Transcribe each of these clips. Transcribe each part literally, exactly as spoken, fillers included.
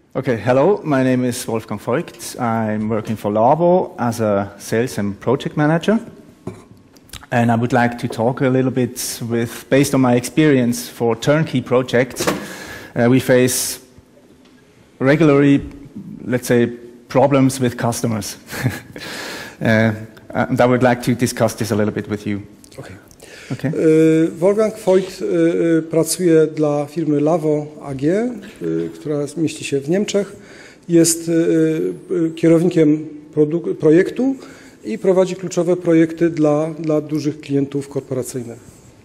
Okay, hello, my name is Wolfgang Voigt. I'm working for Lavo as a sales and project manager. And I would like to talk a little bit with, based on my experience for turnkey projects, uh, we face regularly, let's say, problems with customers. uh, and I would like to discuss this a little bit with you. Okay. Okay. Wolfgang Voigt pracuje dla firmy Lavo A G, która mieści się w Niemczech. Jest kierownikiem projektu i prowadzi kluczowe projekty dla, dla dużych klientów korporacyjnych.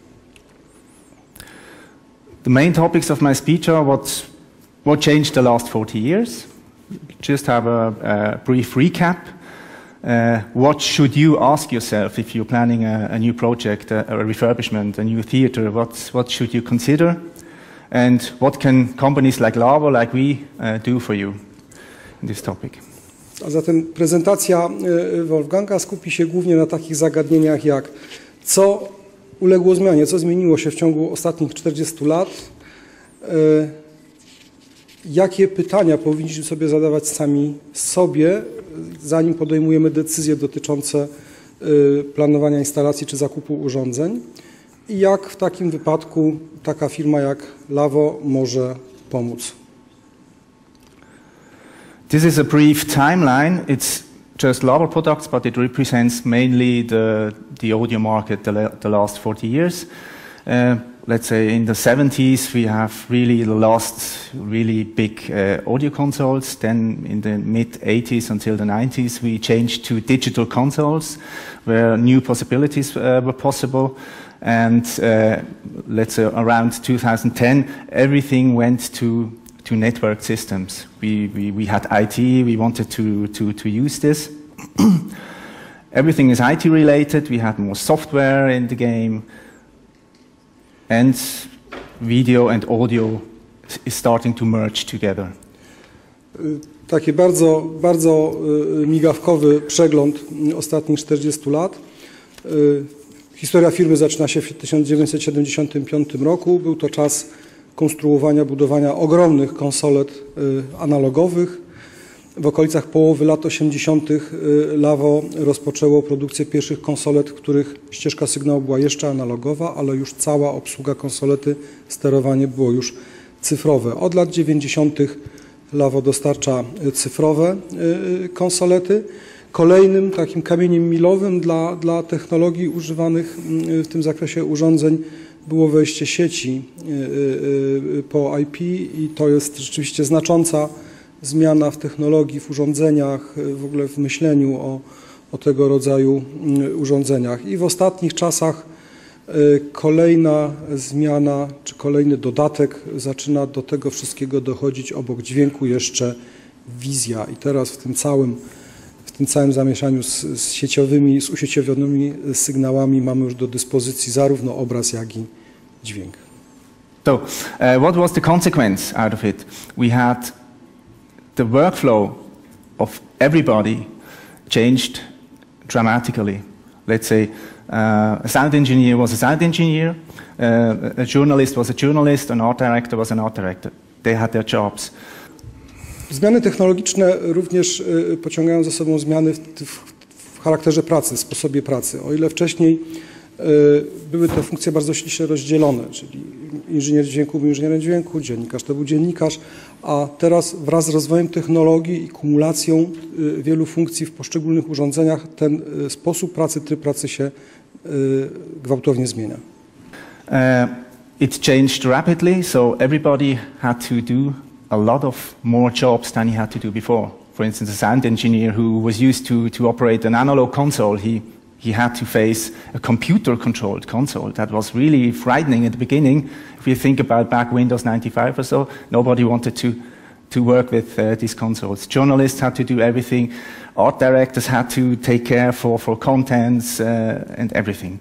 The main topics of my speech are what, what changed the last forty years. Just have a, a brief recap. Uh, what should you ask yourself if you're planning a, a new project, a, a refurbishment, a new theater? What, what should you consider? And what can companies like Lavo, like we, uh, do for you in this topic? A zatem prezentacja Wolfganga skupi się głównie na takich zagadnieniach jak co uległo zmianie, co zmieniło się w ciągu ostatnich czterdziestu lat, jakie pytania powinniśmy sobie zadawać sami sobie, zanim podejmujemy decyzje dotyczące planowania instalacji czy zakupu urządzeń i jak w takim wypadku taka firma jak Lavo może pomóc. This is a brief timeline. It's just Lavo products, but it represents mainly the, the audio market the, the last forty years. Uh, let's say in the seventies we have really the last really big uh, audio consoles. Then in the mid eighties until the nineties we changed to digital consoles where new possibilities uh, were possible. And uh, let's say around two thousand ten everything went to to network systems. We, we, we had I T, we wanted to, to, to use this. Everything is I T related, we had more software in the game, and video and audio is starting to merge together. Taki bardzo, bardzo migawkowy przegląd ostatnich czterdziestu lat. Historia firmy zaczyna się w tysiąc dziewięćset siedemdziesiątym piątym roku. Był to czas konstruowania, budowania ogromnych konsolet analogowych. W okolicach połowy lat osiemdziesiątych Lavo rozpoczęło produkcję pierwszych konsolet, w których ścieżka sygnału była jeszcze analogowa, ale już cała obsługa konsolety, sterowanie było już cyfrowe. Od lat dziewięćdziesiątych Lavo dostarcza cyfrowe konsolety. Kolejnym takim kamieniem milowym dla, dla technologii używanych w tym zakresie urządzeń było wejście sieci po I P i to jest rzeczywiście znacząca zmiana w technologii, w urządzeniach, w ogóle w myśleniu o, o tego rodzaju urządzeniach. I w ostatnich czasach kolejna zmiana, czy kolejny dodatek zaczyna do tego wszystkiego dochodzić obok dźwięku jeszcze wizja. I teraz w tym całym, w tym całym zamieszaniu z, z sieciowymi, z usieciowionymi sygnałami mamy już do dyspozycji zarówno obraz, jak i dźwięk. So, uh, what was the consequence out of it? We had the workflow of everybody changed dramatically. Let's say uh, a sound engineer was a sound engineer, uh, a journalist was a journalist, an art director was an art director. They had their jobs. Zmiany technologiczne również y, pociągają za sobą zmiany w, w, w charakterze pracy, sposobie pracy. O ile wcześniej y, były te funkcje bardzo ściśle rozdzielone, czyli inżynier dźwięku był inżynierem dźwięku, dziennikarz to był dziennikarz, a teraz wraz z rozwojem technologii i kumulacją y, wielu funkcji w poszczególnych urządzeniach ten y, sposób pracy, tryb pracy się y, gwałtownie zmienia. Uh, it changed rapidly, so everybody had to do a lot of more jobs than he had to do before. For instance, a sound engineer who was used to, to operate an analog console, he, he had to face a computer-controlled console. That was really frightening at the beginning. If you think about back Windows ninety-five or so, nobody wanted to, to work with uh, these consoles. Journalists had to do everything. Art directors had to take care for, for contents uh, and everything.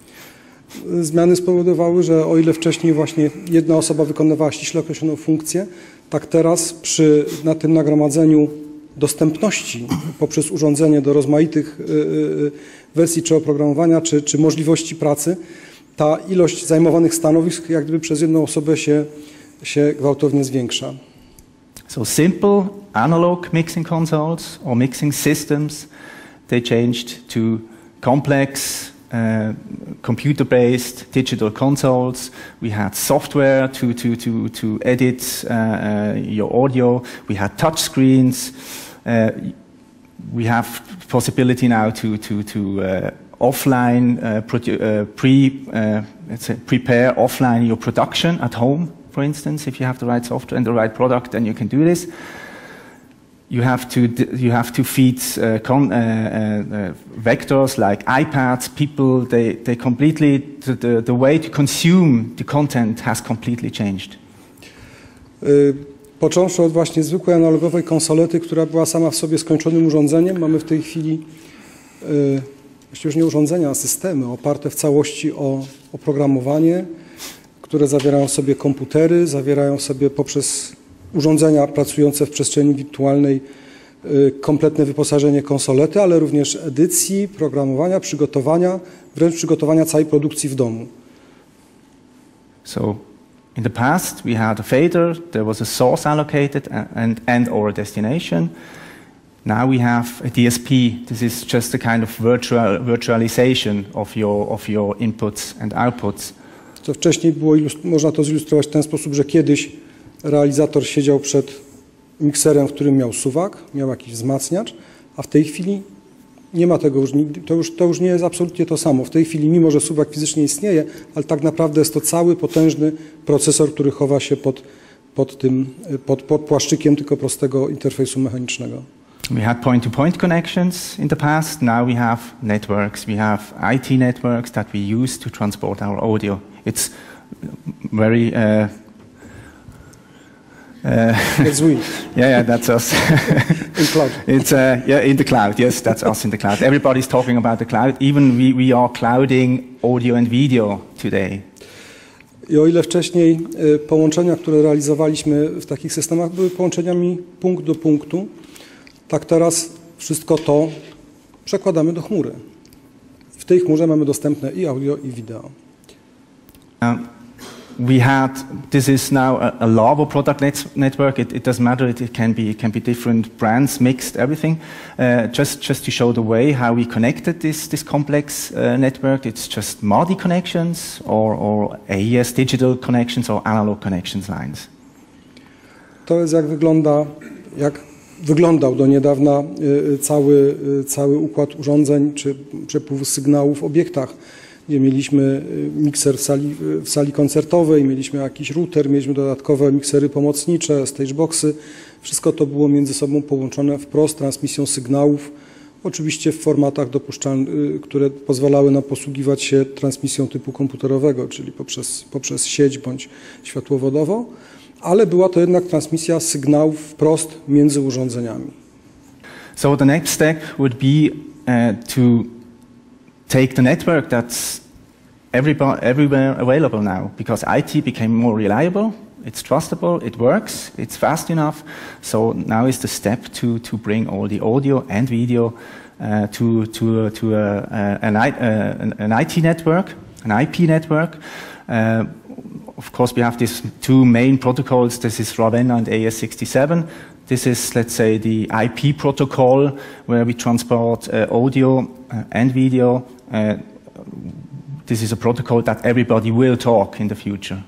Zmiany spowodowały, że o ile wcześniej właśnie jedna osoba wykonywała ściśle określoną funkcję, tak teraz przy na tym nagromadzeniu dostępności poprzez urządzenie do rozmaitych wersji czy oprogramowania, czy, czy możliwości pracy, ta ilość zajmowanych stanowisk jak gdyby przez jedną osobę się, się gwałtownie zwiększa. So simple analog mixing consoles or mixing systems, they changed to complex uh, computer-based digital consoles. We had software to, to, to, to edit uh, uh, your audio. We had touch screens. Uh, we have possibility now to, to, to uh, offline uh, uh, pre, uh, let's say prepare offline your production at home. For instance, if you have the right software and the right product, then you can do this. You have to you have to feed uh, con, uh, uh, vectors like iPads. People they they completely the, the the way to consume the content has completely changed. Y, począwszy od właśnie zwykłej analogowej konsolety, która była sama w sobie skończonym urządzeniem, mamy w tej chwili y, właściwie już nie urządzenia, a systemy oparte w całości o oprogramowanie, które zawierają w sobie komputery, zawierają w sobie poprzez urządzenia pracujące w przestrzeni wirtualnej y, kompletne wyposażenie konsolety, ale również edycji, programowania, przygotowania, wręcz przygotowania całej produkcji w domu. So, in the past we had a fader, there was a source allocated and, and or a destination. Now we have a D S P. This is just a kind of virtual, virtualization of your, of your inputs and outputs. Co wcześniej było, można to zilustrować w ten sposób, że kiedyś realizator siedział przed mikserem, w którym miał suwak, miał jakiś wzmacniacz, a w tej chwili nie ma tego już nigdy, to już, to już nie jest absolutnie to samo. W tej chwili, mimo że suwak fizycznie istnieje, ale tak naprawdę jest to cały potężny procesor, który chowa się pod, pod tym, pod, pod płaszczykiem tylko prostego interfejsu mechanicznego. We had point-to-point connections in the past. Now we have networks. We have I T networks that we use to transport our audio. It's very... Uh, uh, That's we. yeah, yeah, that's us. In cloud. It's uh, yeah, in the cloud. Yes, that's us in the cloud. Everybody's talking about the cloud. Even we, we are clouding audio and video today. I o ile wcześniej y, połączenia, które realizowaliśmy w takich systemach, były połączeniami punkt do punktu, tak teraz wszystko to przekładamy do chmury. W tej chmurze mamy dostępne i audio, i wideo. Um, we had, this is now a, a Lavo product net, network. It, it doesn't matter, it, it, can be, it can be different brands, mixed, everything. Uh, just, just to show the way how we connected this, this complex uh, network. It's just M A D I connections or, or A E S digital connections or analog connections lines. To jest jak wygląda, jak wyglądał do niedawna y, cały, y, cały układ urządzeń czy przepływu sygnałów w obiektach, gdzie mieliśmy mikser w sali, w sali koncertowej, mieliśmy jakiś router, mieliśmy dodatkowe miksery pomocnicze, stageboxy. Wszystko to było między sobą połączone wprost transmisją sygnałów, oczywiście w formatach dopuszczalnych, które pozwalały nam posługiwać się transmisją typu komputerowego, czyli poprzez, poprzez sieć bądź światłowodowo, ale była to jednak transmisja sygnałów wprost między urządzeniami. So the next step would be uh, to take the network that's everywhere available now, because I T became more reliable, it's trustable, it works, it's fast enough. So now is the step to, to bring all the audio and video uh, to, to, to uh, uh, an, I, uh, an, an I T network, an I P network. Uh, of course, we have these two main protocols. This is Ravenna and A E S sixty-seven. This is, let's say, the I P protocol where we transport uh, audio uh, and video. Uh, this is a protocol that everybody will talk in the future.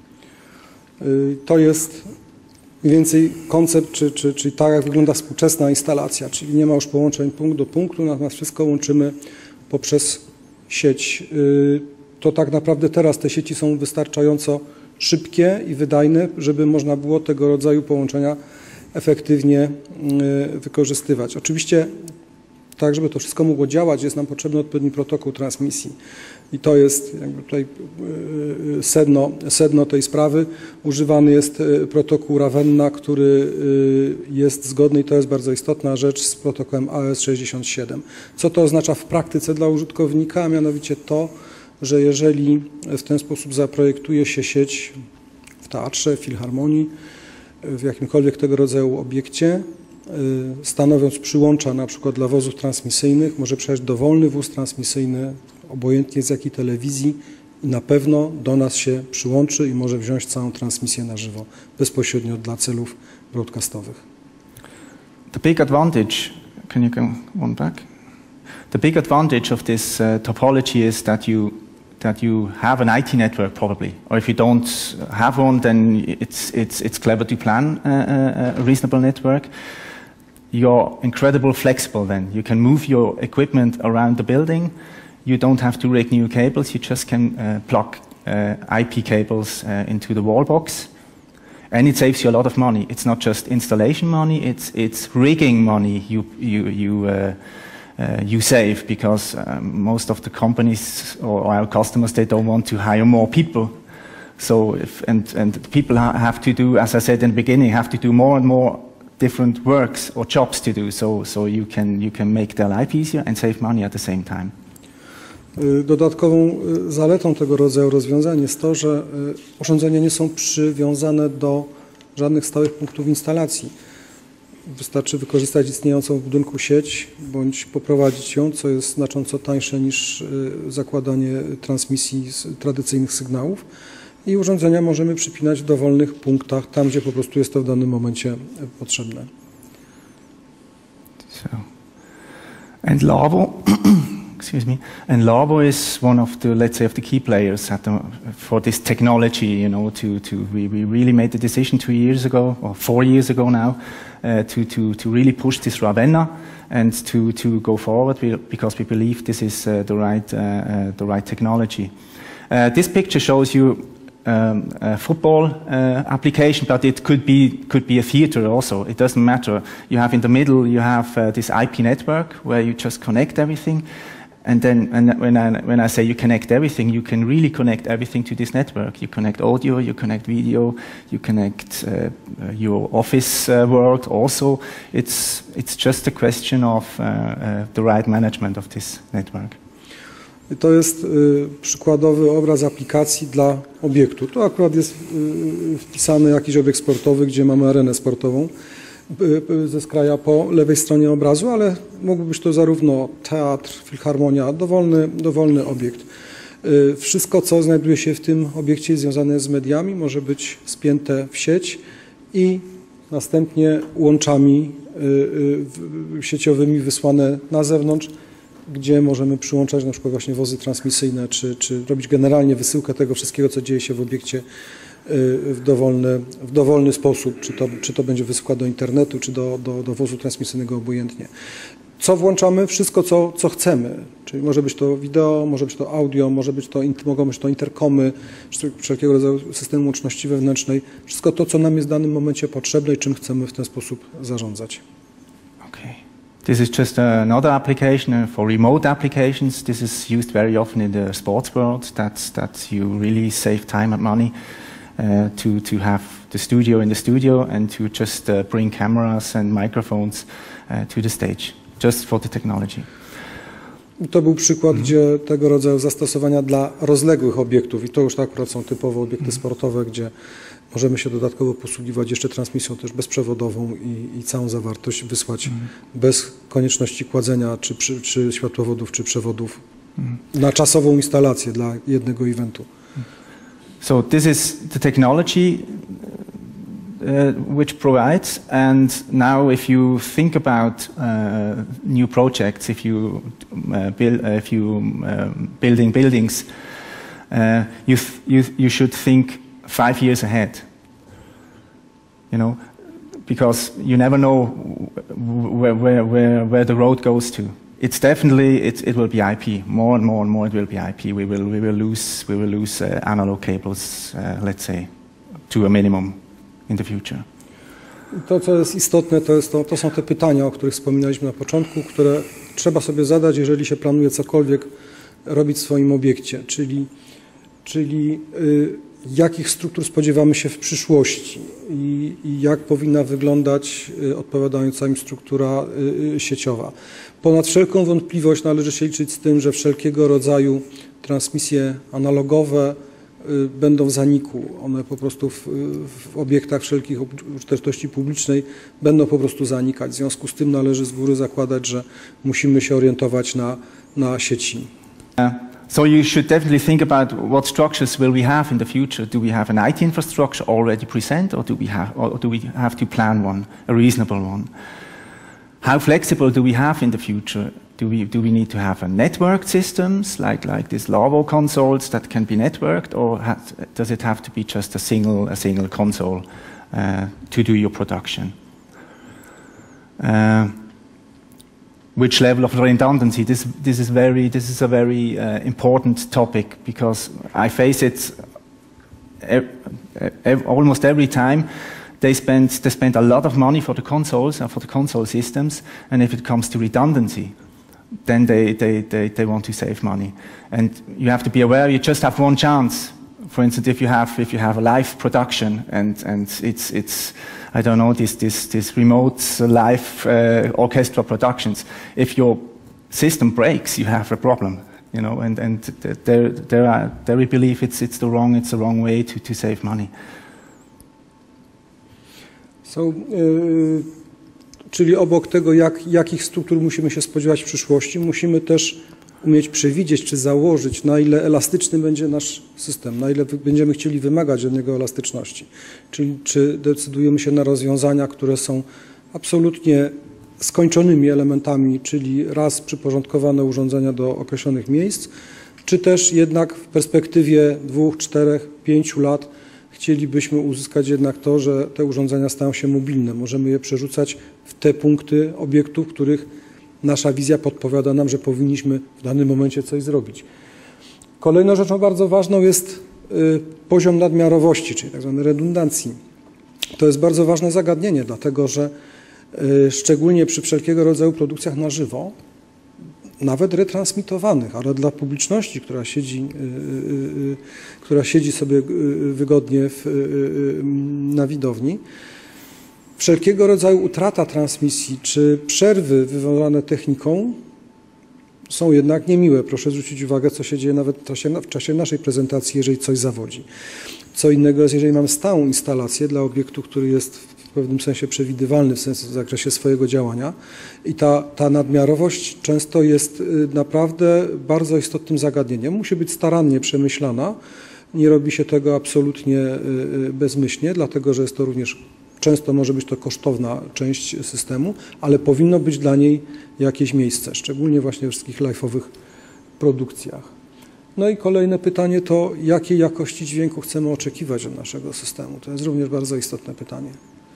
To jest mniej więcej koncept, czy, czy, czyli tak jak wygląda współczesna instalacja, czyli nie ma już połączeń punkt do punktu, natomiast wszystko łączymy poprzez sieć. To tak naprawdę teraz te sieci są wystarczająco szybkie i wydajne, żeby można było tego rodzaju połączenia efektywnie wykorzystywać. Oczywiście tak, żeby to wszystko mogło działać, jest nam potrzebny odpowiedni protokół transmisji. I to jest jakby tutaj sedno, sedno tej sprawy. Używany jest protokół Ravenna, który jest zgodny, i to jest bardzo istotna rzecz, z protokołem A E S sześćdziesiąt siedem. Co to oznacza w praktyce dla użytkownika? A mianowicie to, że jeżeli w ten sposób zaprojektuje się sieć w teatrze, w filharmonii, w jakimkolwiek tego rodzaju obiekcie, stanowiąc przyłącza na przykład dla wozów transmisyjnych, może przejść dowolny wóz transmisyjny, obojętnie z jakiej telewizji, i na pewno do nas się przyłączy i może wziąć całą transmisję na żywo, bezpośrednio dla celów broadcastowych. The big advantage, can you go one back? The big advantage of this uh, topology is that you that you have an I T network probably, or if you don't have one, then it's it's it's clever to plan uh, a reasonable network. You're incredibly flexible then. You can move your equipment around the building. You don't have to rig new cables. You just can uh, plug uh, I P cables uh, into the wall box. And it saves you a lot of money. It's not just installation money, it's, it's rigging money you, you, you, uh, uh, you save, because um, most of the companies or our customers, they don't want to hire more people. So if, and, and people ha have to do, as I said in the beginning, have to do more and more different works or jobs to do, so, so you can, you can make their life easier and save money at the same time. Dodatkową zaletą tego rodzaju rozwiązań jest to, że urządzenia nie są przywiązane do żadnych stałych punktów instalacji. Wystarczy wykorzystać istniejącą w budynku sieć bądź poprowadzić ją, co jest znacząco tańsze niż zakładanie transmisji tradycyjnych sygnałów, i urządzenia możemy przypinać w dowolnych punktach, tam gdzie po prostu jest to w danym momencie potrzebne. So. And Lavo, excuse me, and Lavo is one of the, let's say, of the key players at the, for this technology, you know, to, to we, we really made the decision two years ago, or four years ago now, uh, to, to, to really push this Ravenna and to, to go forward, because we believe this is uh, the, right, uh, uh, the right technology. Uh, this picture shows you Um, a football uh, application, but it could be could be a theater also. It doesn't matter. You have in the middle, you have uh, this I P network where you just connect everything, and then and when I when I say you connect everything, you can really connect everything to this network. You connect audio, you connect video, you connect uh, your office uh, world also. It's it's just a question of uh, uh, the right management of this network. To jest y, przykładowy obraz aplikacji dla obiektu. Tu akurat jest y, wpisany jakiś obiekt sportowy, gdzie mamy arenę sportową y, y, ze skraja po lewej stronie obrazu, ale mógłby być to zarówno teatr, filharmonia, dowolny, dowolny obiekt. Y, wszystko, co znajduje się w tym obiekcie związane z mediami, może być spięte w sieć i następnie łączami y, y, sieciowymi wysłane na zewnątrz, gdzie możemy przyłączać na przykład właśnie wozy transmisyjne, czy, czy robić generalnie wysyłkę tego wszystkiego, co dzieje się w obiekcie w dowolny, w dowolny sposób, czy to, czy to będzie wysyłka do internetu, czy do, do, do wozu transmisyjnego, obojętnie. Co włączamy? Wszystko, co, co chcemy, czyli może być to wideo, może być to audio, może być to, mogą być to interkomy, wszelkiego rodzaju systemy łączności wewnętrznej, wszystko to, co nam jest w danym momencie potrzebne i czym chcemy w ten sposób zarządzać. This is just another application for remote applications. This is used very often in the sports world. That's that you really save time and money uh, to to have the studio in the studio and to just uh, bring cameras and microphones uh, to the stage, just for the technology. To był przykład, mm. gdzie tego rodzaju zastosowania dla rozległych obiektów, i to już tak akurat są typowo obiekty mm. sportowe, gdzie możemy się dodatkowo posługiwać jeszcze transmisją też bezprzewodową i, i całą zawartość wysłać mm. bez konieczności kładzenia czy, czy, czy światłowodów, czy przewodów mm. na czasową instalację dla jednego eventu. So this is the technology uh, which provides, and now if you think about uh, new projects, if you uh, build, uh, if you um, building buildings, uh, you, th you you should think five years ahead, you know, because you never know where, where, where, where the road goes to. It's definitely, it, it will be I P, more and more and more it will be I P. We will, we will lose, we will lose uh, analog cables, uh, let's say, to a minimum in the future. To, co jest istotne, to, jest to, to są te pytania, o których wspominaliśmy na początku, które trzeba sobie zadać, jeżeli się planuje cokolwiek robić w swoim obiekcie, czyli, czyli y, jakich struktur spodziewamy się w przyszłości i, i jak powinna wyglądać y, odpowiadająca im struktura y, sieciowa. Ponad wszelką wątpliwość należy się liczyć z tym, że wszelkiego rodzaju transmisje analogowe y, będą w zaniku. One po prostu w, w obiektach wszelkich użyteczności publicznej będą po prostu zanikać. W związku z tym należy z góry zakładać, że musimy się orientować na, na sieci. so you should definitely think about what structures will we have in the future. Do we have an I T infrastructure already present, or do we have, or do we have to plan one, a reasonable one? How flexible do we have in the future? Do we, do we need to have a networked systems, like, like these Lavo consoles that can be networked, or has, does it have to be just a single, a single console uh, to do your production? Uh, which level of redundancy? This, this, is, very, this is a very uh, important topic, because I face it ev ev almost every time. They spend, they spend a lot of money for the consoles and for the console systems, and if it comes to redundancy, then they, they, they, they want to save money. And you have to be aware you just have one chance. For instance, if you have, if you have a live production and, and it's, it's, I don't know, this, this, this remote live uh, orchestra productions, if your system breaks, you have a problem. You know, and, and there, there are, there we believe it's, it's, the wrong, it's the wrong way to, to save money. So, yy, czyli obok tego, jak, jakich struktur musimy się spodziewać w przyszłości, musimy też umieć przewidzieć czy założyć, na ile elastyczny będzie nasz system, na ile będziemy chcieli wymagać od niego elastyczności. Czyli czy decydujemy się na rozwiązania, które są absolutnie skończonymi elementami, czyli raz przyporządkowane urządzenia do określonych miejsc, czy też jednak w perspektywie dwóch, czterech, pięciu lat chcielibyśmy uzyskać jednak to, że te urządzenia stają się mobilne. Możemy je przerzucać w te punkty obiektów, w których nasza wizja podpowiada nam, że powinniśmy w danym momencie coś zrobić. Kolejną rzeczą bardzo ważną jest y, poziom nadmiarowości, czyli tak zwanej redundancji. To jest bardzo ważne zagadnienie, dlatego że y, szczególnie przy wszelkiego rodzaju produkcjach na żywo, nawet retransmitowanych, ale dla publiczności, która siedzi, yy, yy, która siedzi sobie wygodnie w, yy, na widowni, wszelkiego rodzaju utrata transmisji czy przerwy wywołane techniką są jednak niemiłe. Proszę zwrócić uwagę, co się dzieje nawet w czasie, w czasie naszej prezentacji, jeżeli coś zawodzi. Co innego jest, jeżeli mamy stałą instalację dla obiektu, który jest w pewnym sensie przewidywalny w, sensie, w zakresie swojego działania i ta, ta nadmiarowość często jest naprawdę bardzo istotnym zagadnieniem. Musi być starannie przemyślana. Nie robi się tego absolutnie bezmyślnie, dlatego że jest to również często może być to kosztowna część systemu, ale powinno być dla niej jakieś miejsce, szczególnie właśnie w wszystkich live'owych produkcjach. No i kolejne pytanie to, jakiej jakości dźwięku chcemy oczekiwać od naszego systemu. To jest również bardzo istotne pytanie.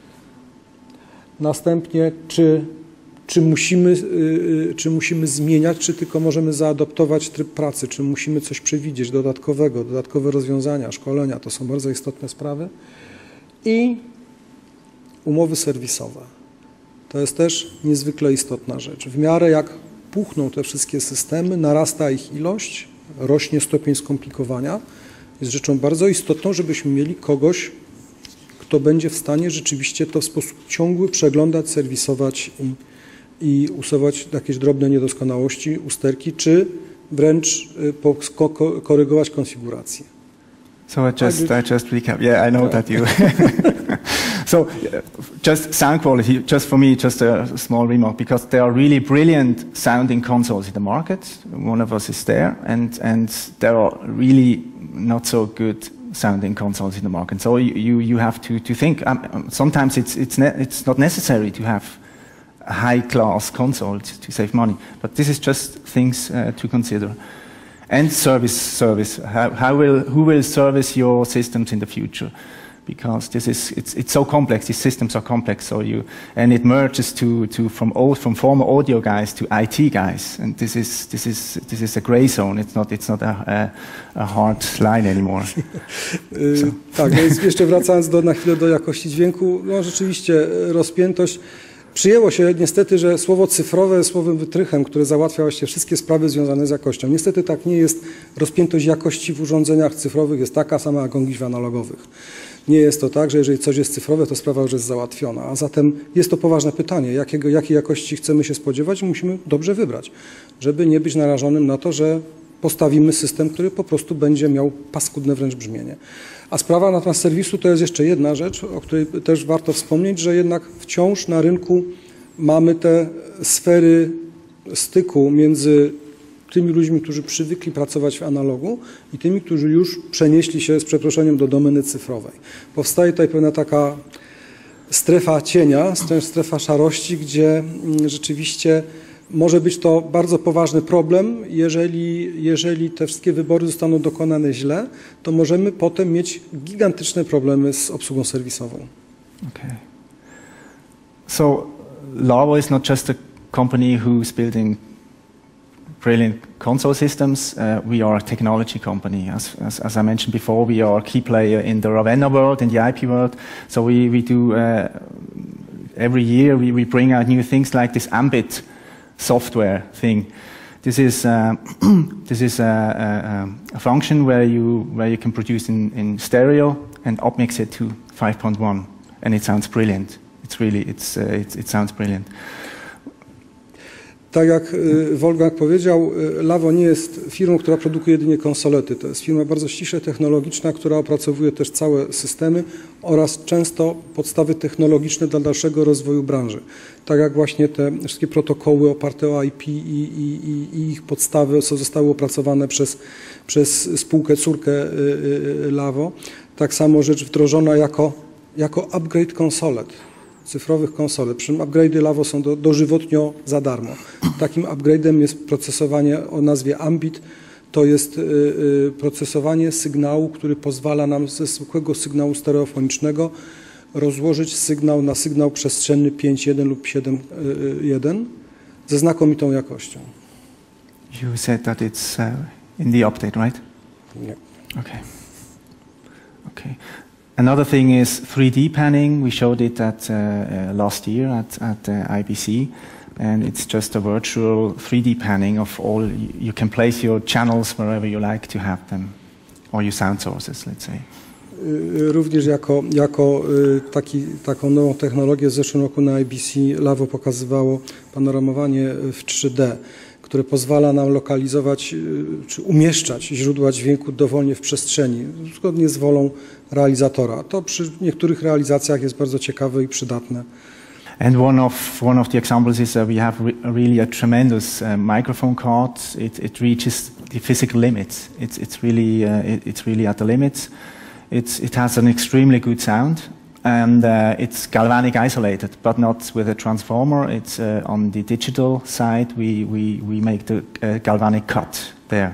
Następnie, czy, czy, musimy, yy, czy musimy zmieniać, czy tylko możemy zaadoptować tryb pracy, czy musimy coś przewidzieć dodatkowego, dodatkowe rozwiązania, szkolenia, to są bardzo istotne sprawy. I umowy serwisowe. To jest też niezwykle istotna rzecz. W miarę jak puchną te wszystkie systemy, narasta ich ilość, rośnie stopień skomplikowania. Jest rzeczą bardzo istotną, żebyśmy mieli kogoś, kto będzie w stanie rzeczywiście to w sposób ciągły przeglądać, serwisować i, i usuwać jakieś drobne niedoskonałości, usterki, czy wręcz korygować konfigurację. So I just, I just recap. Yeah, I know that you... So, just sound quality, just for me, just a small remark, because there are really brilliant sounding consoles in the market. One of us is there, and, and there are really not so good sounding consoles in the market. So you, you, you have to, to think, um, sometimes it's, it's, ne it's not necessary to have a high-class console to, to save money, but this is just things uh, to consider. And service, service. How, how will, who will service your systems in the future? Because this is, it's, it's so complex, these systems are complex, so you, and it merges to, to from old, from former audio guys to I T guys, and this is, this is, this is a gray zone, it's not, it's not a, a, a hard line anymore. So. Tak, no więc jeszcze wracając do, na chwilę do jakości dźwięku, no rzeczywiście rozpiętość. Przyjęło się niestety, że słowo cyfrowe jest słowem wytrychem, które załatwia właściwie wszystkie sprawy związane z jakością. Niestety tak nie jest. Rozpiętość jakości w urządzeniach cyfrowych jest taka sama jak gdzieś w analogowych. Nie jest to tak, że jeżeli coś jest cyfrowe, to sprawa już jest załatwiona. A zatem jest to poważne pytanie, jakiego, jakiej jakości chcemy się spodziewać i musimy dobrze wybrać, żeby nie być narażonym na to, że postawimy system, który po prostu będzie miał paskudne wręcz brzmienie. A sprawa natomiast serwisu to jest jeszcze jedna rzecz, o której też warto wspomnieć, że jednak wciąż na rynku mamy te sfery styku między tymi ludźmi, którzy przywykli pracować w analogu i tymi, którzy już przenieśli się z przeproszeniem do domeny cyfrowej. Powstaje tutaj pewna taka strefa cienia, strefa szarości, gdzie rzeczywiście może być to bardzo poważny problem. Jeżeli, jeżeli te wszystkie wybory zostaną dokonane źle, to możemy potem mieć gigantyczne problemy z obsługą serwisową. Okay. So Lavo is not just a company who's building brilliant console systems. Uh, we are a technology company. As, as, as I mentioned before, we are a key player in the Ravenna world, in the I P world. So we, we do, uh, every year we, we bring out new things like this Ambit software thing. This is, uh, this is a, a, a function where you, where you can produce in, in stereo and upmix it to five point one. And it sounds brilliant. It's really, it's, uh, it, it sounds brilliant. Tak jak Wolfgang powiedział, Lavo nie jest firmą, która produkuje jedynie konsolety. To jest firma bardzo ściśle technologiczna, która opracowuje też całe systemy oraz często podstawy technologiczne dla dalszego rozwoju branży. Tak jak właśnie te wszystkie protokoły oparte o I P i, i, i, i ich podstawy co zostały opracowane przez, przez spółkę córkę Lavo. Tak samo rzecz wdrożona jako, jako upgrade konsolet. Cyfrowych konsolet. Przy czym upgrade'y Lavo są do, dożywotnio za darmo. Takim upgrade'em jest procesowanie o nazwie Ambit. To jest y, y, procesowanie sygnału, który pozwala nam ze zwykłego sygnału stereofonicznego rozłożyć sygnał na sygnał przestrzenny pięć jeden lub siedem jeden ze znakomitą jakością. You said that it's uh, in the update, right? Nie. Okay. Okay. Another thing is three D panning. We showed it at, uh, uh, last year at, at uh, I B C, and it's just a virtual three D panning of all. You can place your channels wherever you like to have them, or your sound sources, let's say. Również jako, jako taki, taką nową technologię w zeszłym roku na I B C Lavo pokazywało panoramowanie w trzy D, które pozwala nam lokalizować czy umieszczać źródła dźwięku dowolnie w przestrzeni, zgodnie z wolą realizatora. To przy niektórych realizacjach jest bardzo ciekawe i przydatne. And one of one of the examples is that we have re really a tremendous uh, microphone card. It, it reaches the physical limits. It's it's really uh, it, it's really at the limits. It's it has an extremely good sound, and uh, it's galvanic isolated, but not with a transformer. It's uh, on the digital side. We we we make the uh, galvanic cut there.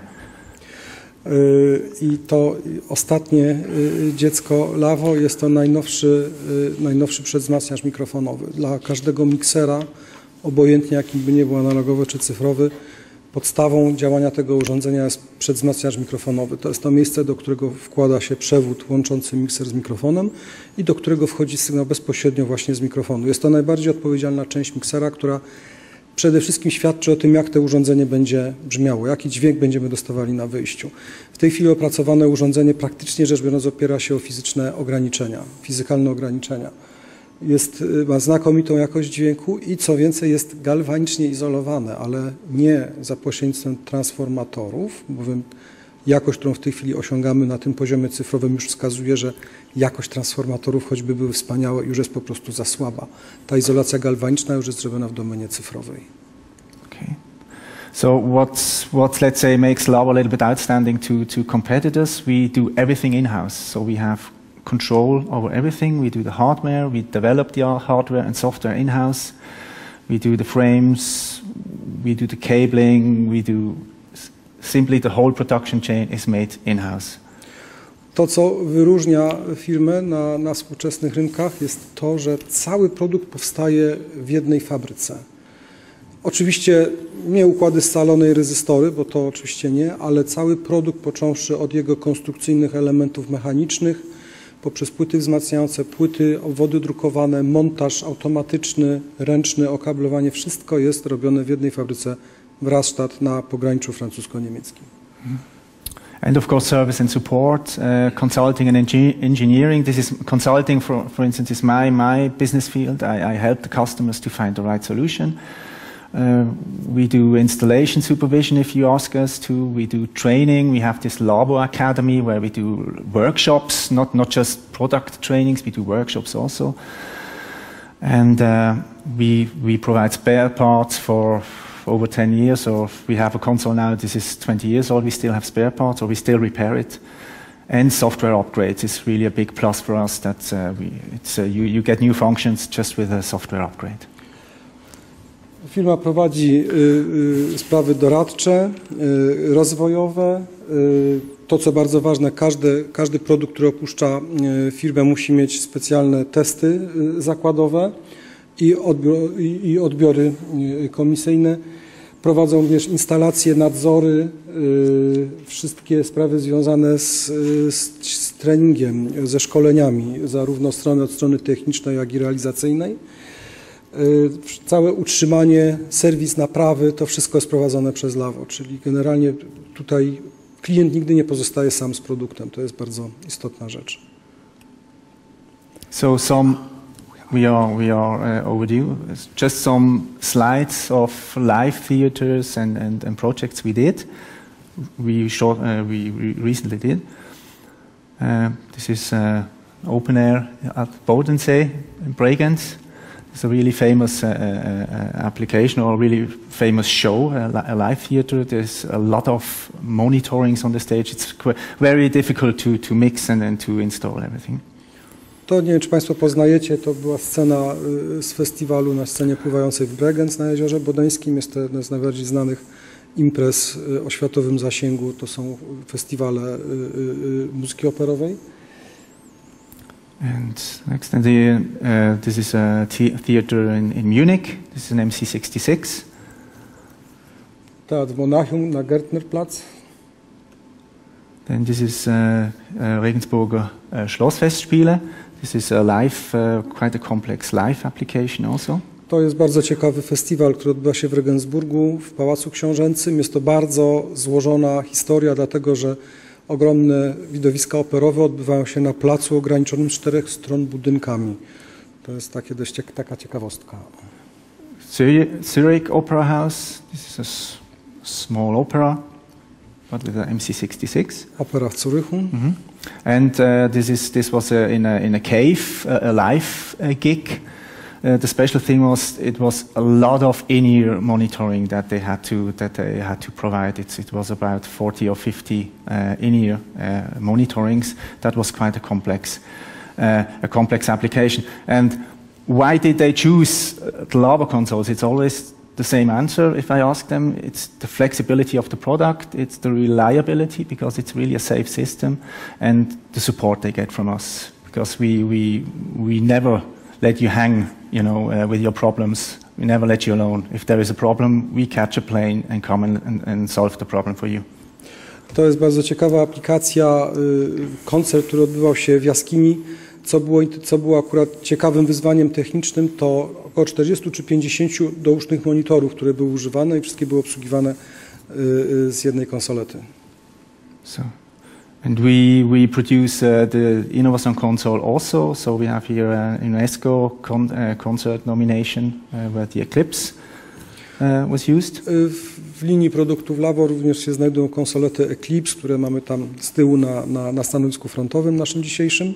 I to ostatnie dziecko Lavo jest to najnowszy, najnowszy przedwzmacniacz mikrofonowy. Dla każdego miksera, obojętnie jakim by nie był analogowy czy cyfrowy, podstawą działania tego urządzenia jest przedwzmacniacz mikrofonowy. To jest to miejsce, do którego wkłada się przewód łączący mikser z mikrofonem i do którego wchodzi sygnał bezpośrednio właśnie z mikrofonu. Jest to najbardziej odpowiedzialna część miksera, która przede wszystkim świadczy o tym, jak to urządzenie będzie brzmiało, jaki dźwięk będziemy dostawali na wyjściu. W tej chwili opracowane urządzenie praktycznie rzecz biorąc opiera się o fizyczne ograniczenia, fizykalne ograniczenia. Jest, ma znakomitą jakość dźwięku i co więcej jest galwanicznie izolowane, ale nie za pośrednictwem transformatorów, bowiem jakość, którą w tej chwili osiągamy na tym poziomie cyfrowym już wskazuje, że jakość transformatorów, choćby były wspaniałe, już jest po prostu za słaba. Ta izolacja galwaniczna już jest zrobiona w domenie cyfrowej. Okay. So what's, what let's say makes Lavo a little bit outstanding to, to competitors? We do everything in-house. So we have control over everything. We do the hardware, we develop the hardware and software in-house. We do the frames, we do the cabling, we do simply the whole production chain is made in-house. To, co wyróżnia firmę na, na współczesnych rynkach, jest to, że cały produkt powstaje w jednej fabryce. Oczywiście nie układy scalone i rezystory, bo to oczywiście nie, ale cały produkt, począwszy od jego konstrukcyjnych elementów mechanicznych, poprzez płyty wzmacniające, płyty, obwody drukowane, montaż automatyczny, ręczny, okablowanie, wszystko jest robione w jednej fabryce w Rastatt na pograniczu francusko-niemieckim. And of course, service and support, uh, consulting and engineering. This is consulting, for, for instance, is my, my business field. I, I help the customers to find the right solution. Uh, we do installation supervision if you ask us to. We do training. We have this Lavo Academy where we do workshops, not, not just product trainings, we do workshops also. And uh, we, we provide spare parts for over ten years, or if we have a console now, this is twenty years old, we still have spare parts, or we still repair it. And software upgrades is really a big plus for us. That uh, we, it's, uh, you, you get new functions just with a software upgrade. Firma prowadzi y, y, sprawy doradcze, y, rozwojowe. Y, to, co bardzo ważne, każdy, każdy produkt, który opuszcza y, firmę, musi mieć specjalne testy y, zakładowe i, odbior, i, i odbiory y, komisyjne. Prowadzą, wiesz, instalacje, nadzory, y, wszystkie sprawy związane z, z, z treningiem, ze szkoleniami, zarówno strony od strony technicznej, jak i realizacyjnej. Y, całe utrzymanie, serwis, naprawy, to wszystko jest prowadzone przez Lawo, czyli generalnie tutaj klient nigdy nie pozostaje sam z produktem. To jest bardzo istotna rzecz. So some We are, we are uh, overdue. Just some slides of live theaters and, and, and projects we did. We, short, uh, we, we recently did. Uh, this is uh, open air at Bodensee in Bregenz. It's a really famous uh, uh, application or a really famous show, uh, a live theater. There's a lot of monitorings on the stage. It's very difficult to, to mix and, and to install everything. To nie wiem, czy Państwo poznajecie, to była scena z festiwalu na scenie pływającej w Bregenz na Jeziorze Bodeńskim. Jest to jedna z najbardziej znanych imprez o światowym zasięgu. To są festiwale muzyki operowej. And next, and the, uh, this is a theater in, in Munich. This is an M C sixty-six. Teatr w Monachium na Gärtnerplatz. Then this is uh, uh, Regensburger uh, Schlossfestspiele. This is a live, uh, quite a complex live application also. To jest bardzo ciekawy festiwal, który odbywa się w Regensburgu, w Pałacu Książęcym. Jest to bardzo złożona historia, dlatego że ogromne widowiska operowe odbywają się na placu ograniczonym z czterech stron budynkami. To jest takie dość ciek taka ciekawostka. Zurich Opera House. This is a s small opera, but with a M C sixty-six. Opera w Zurychu. Mm-hmm. And uh, this is this was a, in a in a cave, a, a live uh, gig. Uh, the special thing was it was a lot of in-ear monitoring that they had to that they had to provide. It it was about forty or fifty uh, in-ear uh, monitorings. That was quite a complex uh, a complex application. And why did they choose uh, the Labo consoles? It's always the same answer if I ask them. It's the flexibility of the product, it's the reliability, because it's really a safe system, and the support they get from us, because we we we never let you hang, you know, uh, with your problems. We never let you alone. If there is a problem, we catch a plane and come and, and, and solve the problem for you. To jest bardzo ciekawa aplikacja, koncert, który odbywał się w jaskini. Co było, co było akurat ciekawym wyzwaniem technicznym, to około czterdziestu czy pięćdziesięciu dousznych monitorów, które były używane i wszystkie były obsługiwane z jednej konsolety. So, and we, we produce uh, the Innovation console also, so we have here an UNESCO con, uh, concert nomination uh, where the Eclipse uh, was used. W, w linii produktów Labo również się znajdują konsolety Eclipse, które mamy tam z tyłu na, na, na stanowisku frontowym naszym dzisiejszym.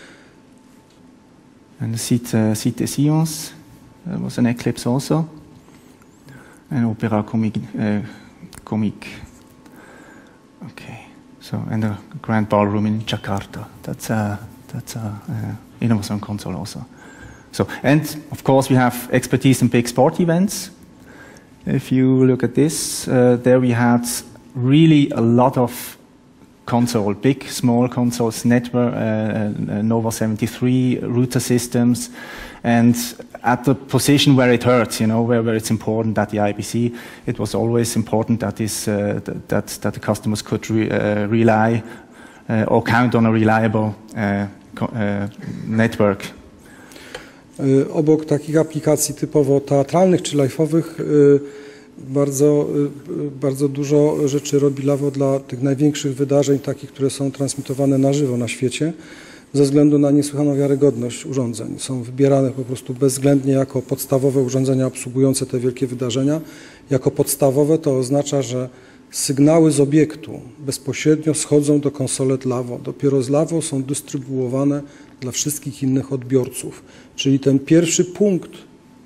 And the seat, uh, seat des Sions uh, was an Eclipse also. And Opera Comique. Uh, comique. Okay. So, and the Grand Ballroom in Jakarta. That's a, that's a uh, Innovation console also. So, and of course we have expertise in big sport events. If you look at this, uh, there we had really a lot of console, big, small consoles, network, uh, uh, Nova seventy-three, router systems, and at the position where it hurts, you know, where, where it's important at the I B C, it was always important that is uh, that that the customers could re, uh, rely uh, or count on a reliable uh, uh, network. Obok takich aplikacji typowo teatralnych czy live'owych bardzo, bardzo dużo rzeczy robi Labo dla tych największych wydarzeń, takich, które są transmitowane na żywo na świecie, ze względu na niesłychaną wiarygodność urządzeń. Są wybierane po prostu bezwzględnie jako podstawowe urządzenia obsługujące te wielkie wydarzenia. Jako podstawowe to oznacza, że sygnały z obiektu bezpośrednio schodzą do konsolet Labo. Dopiero z Labo są dystrybuowane dla wszystkich innych odbiorców. Czyli ten pierwszy punkt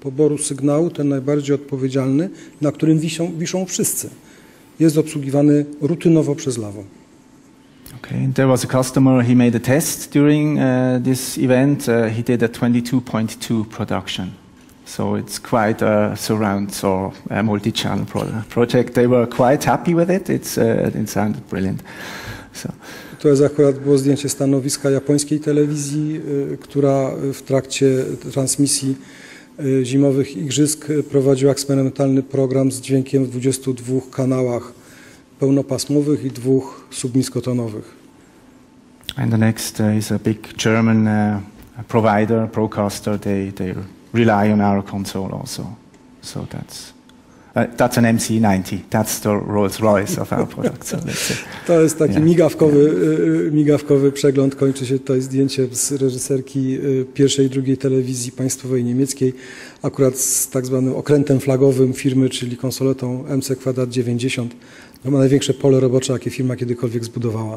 poboru sygnału, ten najbardziej odpowiedzialny, na którym wiszą, wiszą wszyscy, jest obsługiwany rutynowo przez LAVO. Okay, there was a customer, he made a test during uh, this event. Uh, he did a twenty-two point two production. So it's quite a surround or a multi-channel pro project. They were quite happy with it. It's, uh, it sounded brilliant. So. To jest akurat było zdjęcie stanowiska japońskiej telewizji, y, która w trakcie transmisji y, zimowych igrzysk prowadziła eksperymentalny program z dźwiękiem w dwudziestu dwóch kanałach pełnopasmowych i dwóch subniskotonowych. And the next uh, is a big German uh, provider, broadcaster. They they rely on our console also. So that's uh, that's an M C ninety. That's the Rolls Royce of our product. So let's say. To jest taki Yeah. migawkowy, y, migawkowy przegląd. Kończy się tutaj zdjęcie z reżyserki y, pierwszej i drugiej telewizji państwowej niemieckiej, akurat z tak zwanym okrętem flagowym firmy, czyli konsoletą M C Quadrat dziewięćdziesiąt. To ma największe pole robocze, jakie firma kiedykolwiek zbudowała.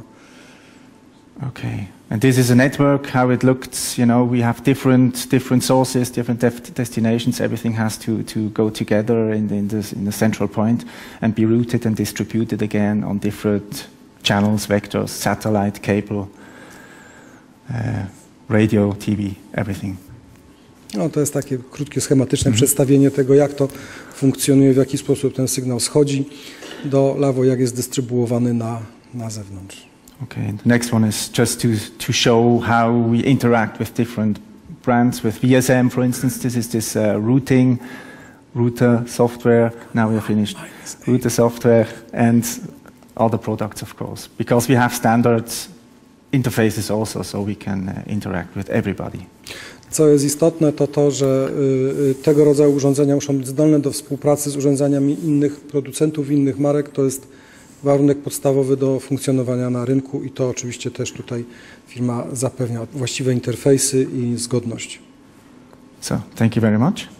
Okay, and this is a network. How it looked, you know, we have different different sources, different def destinations. Everything has to to go together in the, in, this, in the central point and be routed and distributed again on different channels, vectors, satellite, cable, uh, radio, T V, everything. No, to jest takie krótkie, schematyczne mm-hmm. przedstawienie tego, jak to funkcjonuje, w jaki sposób ten sygnał schodzi do LAVO, jak jest dystrybuowany na, na zewnątrz. Okay, the next one is just to, to show how we interact with different brands. With V S M, for instance, this is this uh, routing, router software. Now we are finished. Router software and other products, of course, because we have standard interfaces also, so we can uh, interact with everybody. Co jest istotne, to to, że y, tego rodzaju urządzenia muszą być zdolne do współpracy z urządzeniami innych producentów, innych marek. To jest warunek podstawowy do funkcjonowania na rynku i to oczywiście też tutaj firma zapewnia właściwe interfejsy i zgodność. So, thank you very much.